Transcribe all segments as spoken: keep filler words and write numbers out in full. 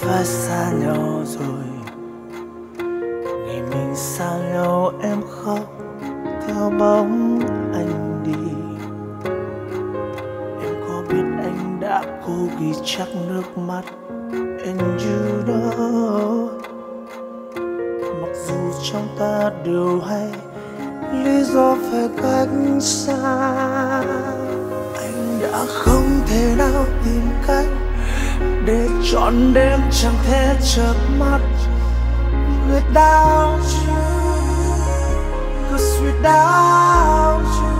phải xa nhau rồi. Ngày mình xa nhau em khóc theo bóng anh đi. Em có biết anh đã cố ghi chắc nước mắt and you know. Mặc dù trong ta đều hay lý do phải cách xa, anh đã không thể nào tìm cách để trọn đêm chẳng thể chợp mắt. Without you, 'cause without you,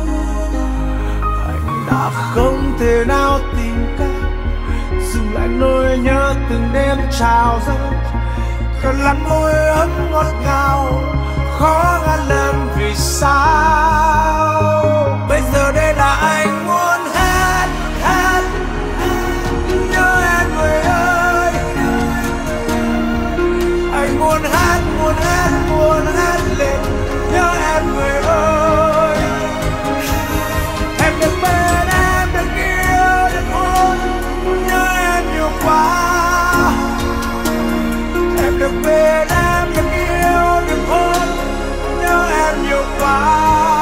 anh đã không thể nào tìm cách dừng lại nỗi nhớ từng đêm trào dâng. Cơn lăn môi ấm ngọt ngào khó ngăn lần vì sao. Bây giờ đây là anh muốn hát hát nhớ em người ơi. Anh muốn hát muốn hát muốn hát lên nhớ em người ơi. Em được bên em được yêu được hôn nhớ em nhiều quá. Em được bên em được yêu được hôn nhớ em nhiều quá.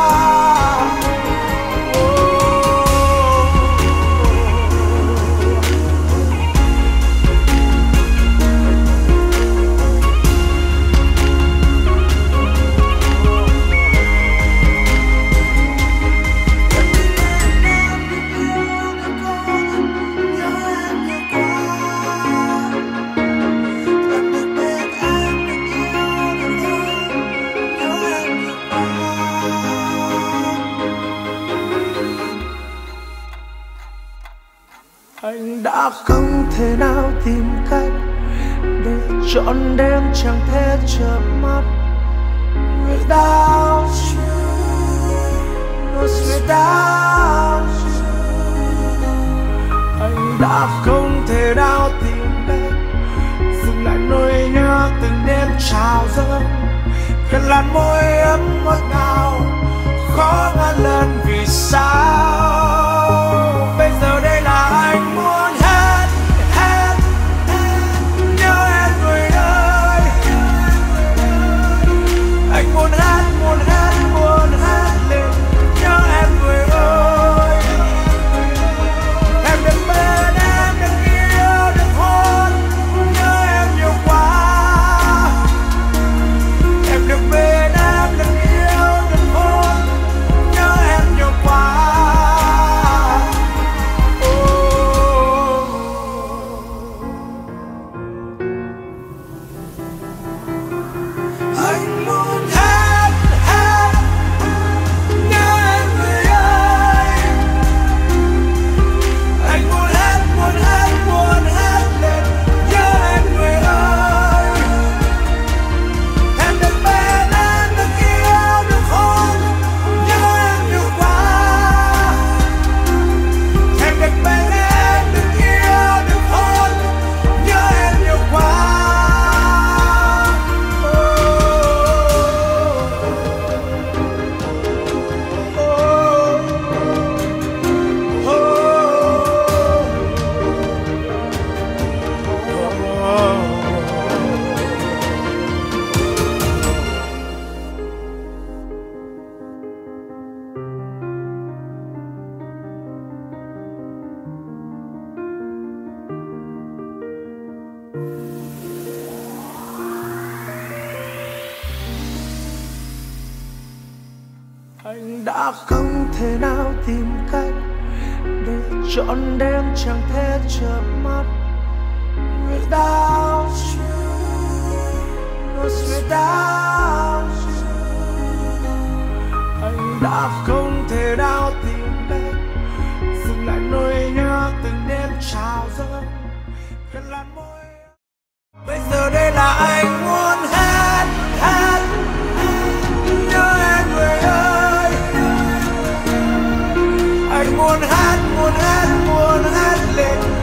Anh đã không thể nào tìm cách để trọn đêm chẳng thể chợp mắt. Without you, 'cause without you, anh đã không thể nào tìm cách dừng lại nỗi nhớ từng đêm trào dâng. Cơn làn môi ấm ngọt ngào khó ngăn lần vì sao. Bây giờ đây là anh muốn hát hát nhớ em người ơi. Anh muốn hát muốn hát muốn hát lên nhớ em người ơi. Em được bên em được yêu được hôn nhớ em nhiều quá. Em được bên em được yêu được hôn nhớ em nhiều quá. Anh muốn hát hát nhớ em người ơi. Anh muốn hát muốn hát muốn hát lên nhớ em người ơi. Em được bên em được yêu được hôn nhớ em nhiều quá. Em được bên em được yêu được hôn nhớ em nhiều quá. Anh đã không thể nào tìm cách để trọn đêm chẳng thể chợp mắt. Without you, 'cause without you, anh đã không thể nào tìm cách dừng lại nỗi nhớ từng đêm trào dâng. Cơn làn môi. Bây giờ đây là anh muốn hát hát nhớ em người ơi. Anh muốn hát muốn hát muốn hát lên